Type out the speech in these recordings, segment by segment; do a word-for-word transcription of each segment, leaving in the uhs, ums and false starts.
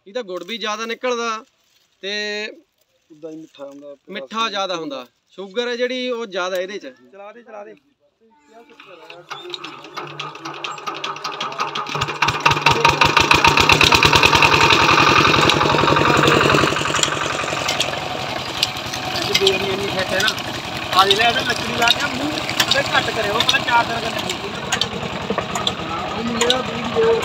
ਇਹਦਾ ਗੁੜ ਵੀ ਜ਼ਿਆਦਾ ਨਿਕਲਦਾ ਤੇ ਉਦਾਂ ਹੀ ਮਿੱਠਾ ਹੁੰਦਾ, ਮਿੱਠਾ ਜ਼ਿਆਦਾ ਹੁੰਦਾ। ਸ਼ੂਗਰ ਹੈ ਜਿਹੜੀ ਉਹ ਜ਼ਿਆਦਾ ਇਹਦੇ ਚ। ਚਲਾ ਦੇ ਚਲਾ ਦੇ ਬੇਲਣੀ ਇੰਨੀ ਫਿੱਟ ਹੈ ਨਾ, ਆ ਜਿਹੜਾ ਇਹਦਾ ਲੱਕੜੀ ਲਾ ਕੇ ਮੂੰਹ ਉਹਦੇ ਘੱਟ ਕਰਿਓ, ਪਹਿਲਾਂ ਚਾਰ ਦਿਨ ਕਰਨੇ ਮੇਰਾ ਵੀਡੀਓ।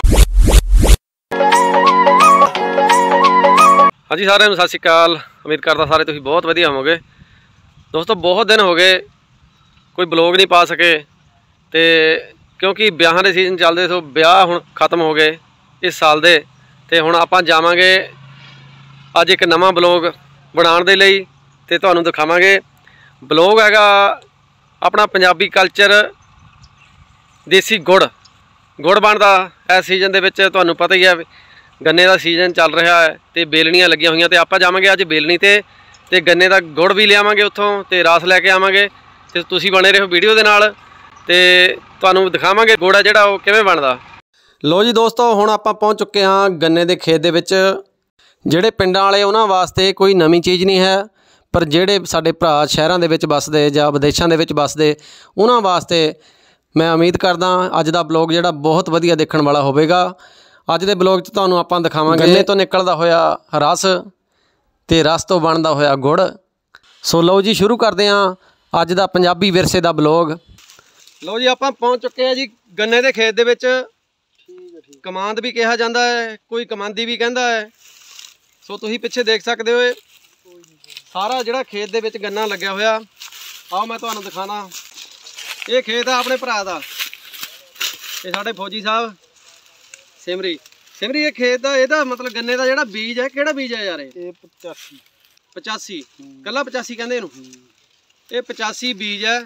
ਹਾਂਜੀ ਸਾਰਿਆਂ ਨੂੰ ਸਤਿ ਸ਼੍ਰੀ ਅਕਾਲ। ਉਮੀਦ ਕਰਦਾ ਸਾਰੇ ਤੁਸੀਂ ਬਹੁਤ ਵਧੀਆ ਹੋਵੋਗੇ। ਦੋਸਤੋ ਬਹੁਤ ਦਿਨ ਹੋ ਗਏ ਕੋਈ ਬਲੌਗ ਨਹੀਂ ਪਾ ਸਕੇ, ਤੇ ਕਿਉਂਕਿ ਵਿਆਹਾਂ ਦੇ ਸੀਜ਼ਨ ਚੱਲਦੇ ਸੋ ਵਿਆਹ ਹੁਣ ਖਤਮ ਹੋ ਗਏ ਇਸ ਸਾਲ ਦੇ, ਤੇ ਹੁਣ ਆਪਾਂ ਜਾਵਾਂਗੇ ਅੱਜ ਇੱਕ ਨਵਾਂ ਬਲੌਗ ਬਣਾਉਣ ਦੇ ਲਈ, ਤੇ ਤੁਹਾਨੂੰ ਦਿਖਾਵਾਂਗੇ। ਬਲੌਗ ਹੈਗਾ ਆਪਣਾ ਪੰਜਾਬੀ ਕਲਚਰ, ਦੇਸੀ ਗੁੜ ਗੁੜ ਬਣਦਾ ਇਸ ਸੀਜ਼ਨ ਦੇ ਵਿੱਚ। ਤੁਹਾਨੂੰ ਪਤਾ ਹੀ ਹੈ ਗੰਨੇ ਦਾ ਸੀਜ਼ਨ ਚੱਲ ਰਿਹਾ ਹੈ ਤੇ ਬੇਲਣੀਆਂ ਲੱਗੀਆਂ ਹੋਈਆਂ, ਤੇ ਆਪਾਂ ਜਾਵਾਂਗੇ ਅੱਜ ਬੇਲਣੀ ਤੇ ਤੇ ਗੰਨੇ ਦਾ ਗੁੜ ਵੀ ਲਿਆਵਾਂਗੇ ਉੱਥੋਂ, ਤੇ ਰਸ ਲੈ ਕੇ ਆਵਾਂਗੇ। ਤੇ ਤੁਸੀਂ ਬਣੇ ਰਹੋ ਵੀਡੀਓ ਦੇ ਨਾਲ, ਤੇ ਤੁਹਾਨੂੰ ਦਿਖਾਵਾਂਗੇ ਗੁੜ ਆ ਜਿਹੜਾ ਉਹ ਕਿਵੇਂ ਬਣਦਾ। ਲੋ ਜੀ ਦੋਸਤੋ, ਹੁਣ ਆਪਾਂ ਪਹੁੰਚ ਚੁੱਕੇ ਹਾਂ ਗੰਨੇ ਦੇ ਖੇਤ ਦੇ ਵਿੱਚ। ਜਿਹੜੇ ਪਿੰਡਾਂ ਵਾਲੇ ਉਹਨਾਂ ਵਾਸਤੇ ਕੋਈ ਨਵੀਂ ਚੀਜ਼ ਨਹੀਂ ਹੈ, ਪਰ ਜਿਹੜੇ ਸਾਡੇ ਭਰਾ ਸ਼ਹਿਰਾਂ ਦੇ ਵਿੱਚ ਵੱਸਦੇ ਜਾਂ ਵਿਦੇਸ਼ਾਂ ਦੇ ਵਿੱਚ ਵੱਸਦੇ ਉਹਨਾਂ ਵਾਸਤੇ ਮੈਂ ਉਮੀਦ ਕਰਦਾ ਅੱਜ ਦਾ ਬਲੌਗ ਜਿਹੜਾ ਬਹੁਤ ਵਧੀਆ ਦੇਖਣ ਵਾਲਾ ਹੋਵੇਗਾ। ਅੱਜ ਦੇ ਬਲੌਗ 'ਚ ਤੁਹਾਨੂੰ ਆਪਾਂ ਦਿਖਾਵਾਂਗੇ ਗੰਨੇ ਤੋਂ ਨਿਕਲਦਾ ਹੋਇਆ ਰਸ ਤੇ ਰਸ ਤੋਂ ਬਣਦਾ ਹੋਇਆ ਗੁੜ। ਸੋ ਲਓ ਜੀ, ਸ਼ੁਰੂ ਕਰਦੇ ਹਾਂ ਅੱਜ ਦਾ ਪੰਜਾਬੀ ਵਿਰਸੇ ਦਾ ਬਲੌਗ। ਲਓ ਜੀ, ਆਪਾਂ ਪਹੁੰਚ ਚੁੱਕੇ ਹਾਂ ਜੀ ਗੰਨੇ ਦੇ ਖੇਤ ਦੇ ਵਿੱਚ। ਕਮਾਂਦ ਵੀ ਕਿਹਾ ਜਾਂਦਾ ਹੈ, ਕੋਈ ਕਮਾਂਦੀ ਵੀ ਕਹਿੰਦਾ ਹੈ। ਸੋ ਤੁਸੀਂ ਪਿੱਛੇ ਦੇਖ ਸਕਦੇ ਹੋ ਸਾਰਾ ਜਿਹੜਾ ਖੇਤ ਦੇ ਵਿੱਚ ਗੰਨਾ ਲੱਗਿਆ ਹੋਇਆ। ਆਓ ਮੈਂ ਤੁਹਾਨੂੰ ਦਿਖਾਣਾ। ਇਹ ਖੇਤ ਆ ਆਪਣੇ ਭਰਾ ਦਾ, ਇਹ ਸਾਡੇ ਫੌਜੀ ਸਾਹਿਬ ਸਿਮਰੀ ਸਿਮਰੀ ਇਹ ਖੇਤ ਦਾ, ਇਹਦਾ ਮਤਲਬ ਗੰਨੇ ਦਾ ਜਿਹੜਾ ਬੀਜ ਹੈ ਕਿਹੜਾ ਬੀਜ ਹੈ ਯਾਰ? ਇਹ ਪਚਾਸੀ ਪਚਾਸੀ ਕੱਲਾ ਪਚਾਸੀ ਕਹਿੰਦੇ ਇਹਨੂੰ। ਇਹ ਪਚਾਸੀ ਬੀਜ ਹੈ।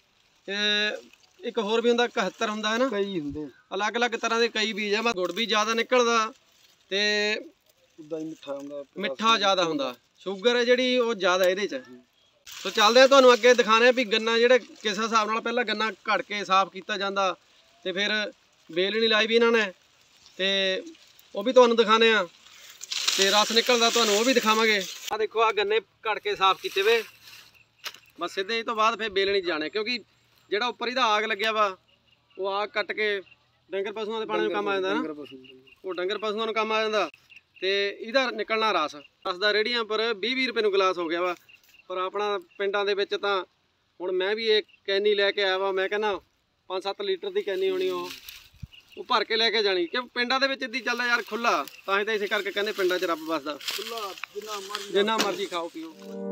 ਇੱਕ ਹੋਰ ਵੀ ਹੁੰਦਾ ਇਕਹੱਤਰ ਹੁੰਦਾ ਹੈ ਨਾ, ਕਈ ਹੁੰਦੇ ਅਲੱਗ ਅਲੱਗ ਤਰ੍ਹਾਂ ਦੇ ਕਈ ਬੀਜ ਹੈ। ਮੈਂ ਗੁੜ ਵੀ ਜ਼ਿਆਦਾ ਨਿਕਲਦਾ ਤੇ ਉਦਾਂ ਹੀ ਮਿੱਠਾ ਹੁੰਦਾ, ਮਿੱਠਾ ਜ਼ਿਆਦਾ ਹੁੰਦਾ। ਸ਼ੂਗਰ ਹੈ ਜਿਹੜੀ ਉਹ ਜ਼ਿਆਦਾ ਇਹਦੇ ਚ। ਸੋ ਚੱਲਦੇ ਆ, ਤੁਹਾਨੂੰ ਅੱਗੇ ਦਿਖਾਣੇ ਵੀ ਗੰਨਾ ਜਿਹੜਾ ਕਿਸ ਹਿਸਾਬ ਨਾਲ ਪਹਿਲਾਂ ਗੰਨਾ ਘੜ ਕੇ ਸਾਫ਼ ਕੀਤਾ ਜਾਂਦਾ, ਤੇ ਫਿਰ ਬੇਲਣੀ ਲਾਈ ਵੀ ਇਹਨਾਂ ਨੇ, ਤੇ ਉਹ ਵੀ ਤੁਹਾਨੂੰ ਦਿਖਾਣੇ ਆ, ਤੇ ਰਸ ਨਿਕਲਦਾ ਤੁਹਾਨੂੰ ਉਹ ਵੀ ਦਿਖਾਵਾਂਗੇ। ਆ ਦੇਖੋ, ਆ ਗੰਨੇ ਘੜ ਕੇ ਸਾਫ਼ ਕੀਤੇ ਵੇ, ਬਸ ਸਿੱਧੇ ਤੋਂ ਬਾਅਦ ਫਿਰ ਬੇਲਣੀ ਜਾਣੇ, ਕਿਉਂਕਿ ਜਿਹੜਾ ਉੱਪਰ ਇਹਦਾ ਆਗ ਲੱਗਿਆ ਵਾ ਉਹ ਆਗ ਕੱਟ ਕੇ ਡੰਗਰ ਪਸ਼ੂਆਂ ਦੇ ਪਾਣੀ ਨੂੰ ਕੰਮ ਆ ਜਾਂਦਾ ਨਾ, ਉਹ ਡੰਗਰ ਪਸ਼ੂਆਂ ਨੂੰ ਕੰਮ ਆ ਜਾਂਦਾ। ਤੇ ਇਹਦਾ ਨਿਕਲਣਾ ਰਸ ਰਸ ਦਾ ਰੇੜੀਆਂ ਪਰ ਵੀਹ ਵੀਹ ਰੁਪਏ ਨੂੰ ਗਲਾਸ ਹੋ ਗਿਆ ਵਾ, ਪਰ ਆਪਣਾ ਪਿੰਡਾਂ ਦੇ ਵਿੱਚ ਤਾਂ ਹੁਣ ਮੈਂ ਵੀ ਇਹ ਕੈਨੀ ਲੈ ਕੇ ਆਇਆ ਵਾ। ਮੈਂ ਕਹਿੰਦਾ ਪੰਜ ਸੱਤ ਲੀਟਰ ਦੀ ਕੈਨੀ ਹੋਣੀ, ਉਹ ਉਹ ਭਰ ਕੇ ਲੈ ਕੇ ਜਾਣੀ, ਕਿ ਪਿੰਡਾਂ ਦੇ ਵਿੱਚ ਇੱਦਾਂ ਚੱਲਦਾ ਯਾਰ ਖੁੱਲਾ, ਤਾਂ ਹੀ ਤਾਂ ਇਸੇ ਕਰਕੇ ਕਹਿੰਦੇ ਪਿੰਡਾਂ 'ਚ ਰੱਬ ਵੱਸਦਾ ਖੁੱਲਾ, ਜਿੰਨਾ ਮਰਜ਼ੀ ਜਿੰਨਾ ਮਰਜ਼ੀ ਖਾਓ ਪੀਓ।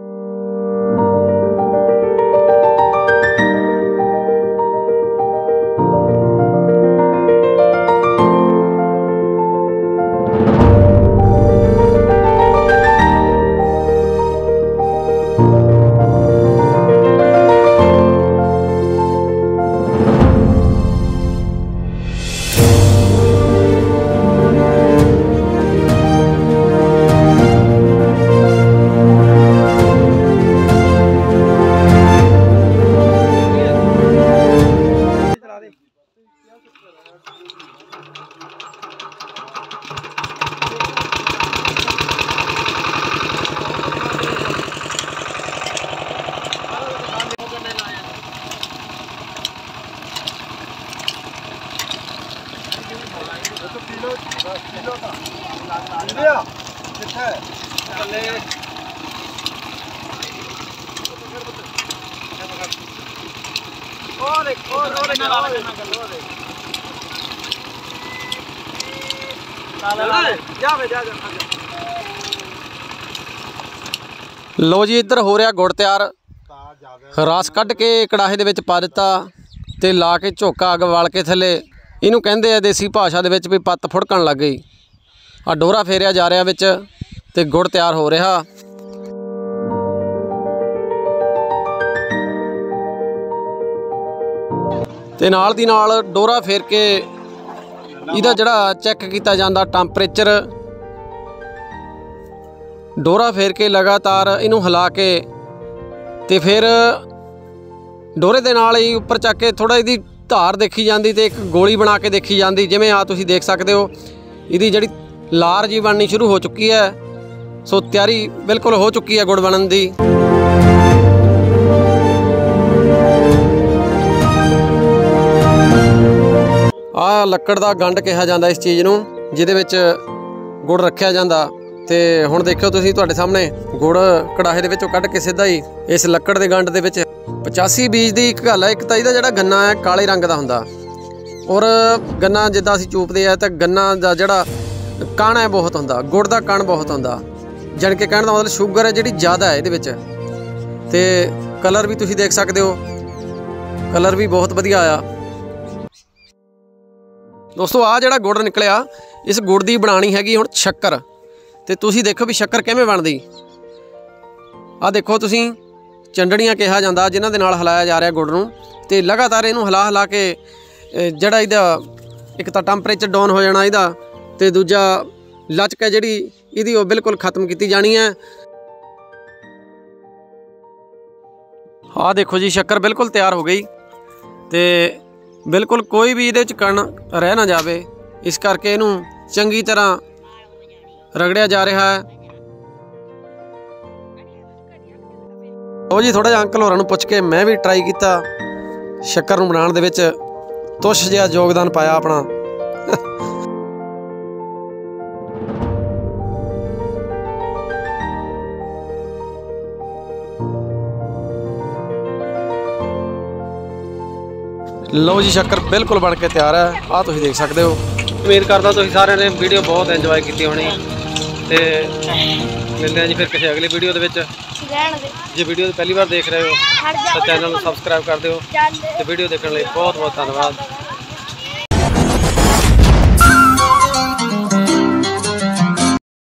ਲੋ ਜੀ, ਇੱਧਰ ਹੋ ਰਿਹਾ ਗੁੜ ਤਿਆਰ। ਰਸ ਕੱਢ ਕੇ ਕੜਾਹੇ ਦੇ ਵਿੱਚ ਪਾ ਦਿੱਤਾ ਤੇ ਲਾ ਕੇ ਝੋਕਾ ਅੱਗ ਵਾਲ ਕੇ ਥੱਲੇ, ਇਹਨੂੰ ਕਹਿੰਦੇ ਆ ਦੇਸੀ ਭਾਸ਼ਾ ਦੇ ਵਿੱਚ ਵੀ ਪੱਤ ਫੁੜਕਣ ਲੱਗ ਗਈ। ਆ ਡੋਰਾ ਫੇਰਿਆ ਜਾ ਰਿਹਾ ਵਿੱਚ ਤੇ ਗੁੜ ਤਿਆਰ ਹੋ ਰਿਹਾ। ਤੇ ਨਾਲ ਦੀ ਨਾਲ ਡੋਰਾ ਫੇਰ ਕੇ ਇਹਦਾ ਜਿਹੜਾ ਚੈੱਕ ਕੀਤਾ ਜਾਂਦਾ ਟੈਂਪਰੇਚਰ, ਡੋਰਾ ਫੇਰ ਕੇ ਲਗਾਤਾਰ ਇਹਨੂੰ ਹਿਲਾ ਕੇ ਤੇ ਫਿਰ ਡੋਰੇ ਦੇ ਨਾਲ ਹੀ ਉੱਪਰ ਚੱਕ ਕੇ ਥੋੜਾ ਇਹਦੀ ਧਾਰ ਦੇਖੀ ਜਾਂਦੀ ਤੇ ਇੱਕ ਗੋਲੀ ਬਣਾ ਕੇ ਦੇਖੀ ਜਾਂਦੀ। ਜਿਵੇਂ ਆ ਤੁਸੀਂ ਦੇਖ ਸਕਦੇ ਹੋ ਇਹਦੀ ਜਿਹੜੀ ਲਾਰ ਜੀ ਬਣਨੀ ਸ਼ੁਰੂ ਹੋ ਚੁੱਕੀ ਹੈ। ਸੋ ਤਿਆਰੀ ਬਿਲਕੁਲ ਹੋ ਚੁੱਕੀ ਹੈ ਗੁੜ ਬਣਨ ਦੀ। ਆ ਲੱਕੜ ਦਾ ਗੰਢ ਕਿਹਾ ਜਾਂਦਾ ਇਸ ਚੀਜ਼ ਨੂੰ, ਜਿਹਦੇ ਵਿੱਚ ਗੁੜ ਰੱਖਿਆ ਜਾਂਦਾ। ਤੇ ਹੁਣ ਦੇਖਿਓ ਤੁਸੀਂ, ਤੁਹਾਡੇ ਸਾਹਮਣੇ ਗੁੜ ਕੜਾਹੇ ਦੇ ਵਿੱਚੋਂ ਕੱਢ ਕੇ ਸਿੱਧਾ ਹੀ ਇਸ ਲੱਕੜ ਦੇ ਗੰਢ ਦੇ ਵਿੱਚ। ਪਚਾਸੀ ਬੀਜ ਦੀ ਇੱਕ ਗੱਲ ਹੈ, ਇੱਕ ਤਾਂ ਇਹਦਾ ਜਿਹੜਾ ਗੰਨਾ ਹੈ ਕਾਲੇ ਰੰਗ ਦਾ ਹੁੰਦਾ, ਔਰ ਗੰਨਾ ਜਿੱਦਾਂ ਅਸੀਂ ਚੂਪਦੇ ਆ ਤਾਂ ਗੰਨਾ ਦਾ ਜਿਹੜਾ ਕਣ ਹੈ ਬਹੁਤ ਹੁੰਦਾ, ਗੁੜ ਦਾ ਕਣ ਬਹੁਤ ਹੁੰਦਾ। ਜਾਣੀ ਕਿ ਕਹਿਣ ਦਾ ਮਤਲਬ ਸ਼ੂਗਰ ਹੈ ਜਿਹੜੀ ਜ਼ਿਆਦਾ ਹੈ ਇਹਦੇ ਵਿੱਚ। ਤੇ ਕਲਰ ਵੀ ਤੁਸੀਂ ਦੇਖ ਸਕਦੇ ਹੋ, ਕਲਰ ਵੀ ਬਹੁਤ ਵਧੀਆ ਆਇਆ। ਦੋਸਤੋ ਆ ਜਿਹੜਾ ਗੁੜ ਨਿਕਲਿਆ, ਇਸ ਗੁੜ ਦੀ ਬਣਾਉਣੀ ਹੈਗੀ ਹੁਣ ਸ਼ੱਕਰ। ਤੇ ਤੁਸੀਂ ਦੇਖੋ ਵੀ ਸ਼ੱਕਰ ਕਿਵੇਂ ਬਣਦੀ। ਆਹ ਦੇਖੋ ਤੁਸੀਂ, ਚੰਡੜੀਆਂ ਕਿਹਾ ਜਾਂਦਾ ਜਿਨ੍ਹਾਂ ਦੇ ਨਾਲ ਹਿਲਾਇਆ ਜਾ ਰਿਹਾ ਗੁੜ ਨੂੰ। ਤੇ ਲਗਾਤਾਰ ਇਹਨੂੰ ਹਿਲਾ ਹਿਲਾ ਕੇ ਜਿਹੜਾ ਇਹਦਾ ਇੱਕ ਤਾਂ ਟੈਂਪਰੇਚਰ ਡਾਊਨ ਹੋ ਜਾਣਾ ਇਹਦਾ, ਤੇ ਦੂਜਾ ਲਚਕ ਹੈ ਜਿਹੜੀ ਇਹਦੀ ਉਹ ਬਿਲਕੁਲ ਖ਼ਤਮ ਕੀਤੀ ਜਾਣੀ ਹੈ। ਆਹ ਦੇਖੋ ਜੀ, ਸ਼ੱਕਰ ਬਿਲਕੁਲ ਤਿਆਰ ਹੋ ਗਈ ਤੇ ਬਿਲਕੁਲ ਕੋਈ ਵੀ ਇਹਦੇ 'ਚ ਕਣ ਰਹਿ ਨਾ ਜਾਵੇ, ਇਸ ਕਰਕੇ ਇਹਨੂੰ ਚੰਗੀ ਤਰ੍ਹਾਂ ਰਗੜਿਆ ਜਾ ਰਿਹਾ ਹੈ। ਉਹ ਜੀ ਥੋੜ੍ਹਾ ਜਿਹਾ ਅੰਕਲ ਹੋਰਾਂ ਨੂੰ ਪੁੱਛ ਕੇ ਮੈਂ ਵੀ ਟਰਾਈ ਕੀਤਾ, ਸ਼ੱਕਰ ਨੂੰ ਬਣਾਉਣ ਦੇ ਵਿੱਚ ਤੁੱਛ ਜਿਹਾ ਯੋਗਦਾਨ ਪਾਇਆ ਆਪਣਾ। ਲਓ ਜੀ, ਸ਼ੱਕਰ ਬਿਲਕੁਲ ਬਣ ਕੇ ਤਿਆਰ ਹੈ। ਆਹ ਤੁਸੀਂ ਦੇਖ ਸਕਦੇ ਹੋ। ਉਮੀਦ ਕਰਦਾ ਤੁਸੀਂ ਸਾਰਿਆਂ ਨੇ ਵੀਡੀਓ ਬਹੁਤ ਇੰਜੋਏ ਕੀਤੀ ਹੋਣੀ। ਤੇ ਮਿਲਦੇ ਹਾਂ ਜੀ ਫਿਰ ਕਿਸੇ ਅਗਲੀ ਵੀਡੀਓ ਦੇ ਵਿੱਚ। ਜੇ ਵੀਡੀਓ ਪਹਿਲੀ ਵਾਰ ਦੇਖ ਰਹੇ ਹੋ ਤਾਂ ਚੈਨਲ ਨੂੰ ਸਬਸਕ੍ਰਾਈਬ ਕਰ ਦਿਓ। ਤੇ ਵੀਡੀਓ ਦੇਖਣ ਲਈ ਬਹੁਤ ਬਹੁਤ ਧੰਨਵਾਦ।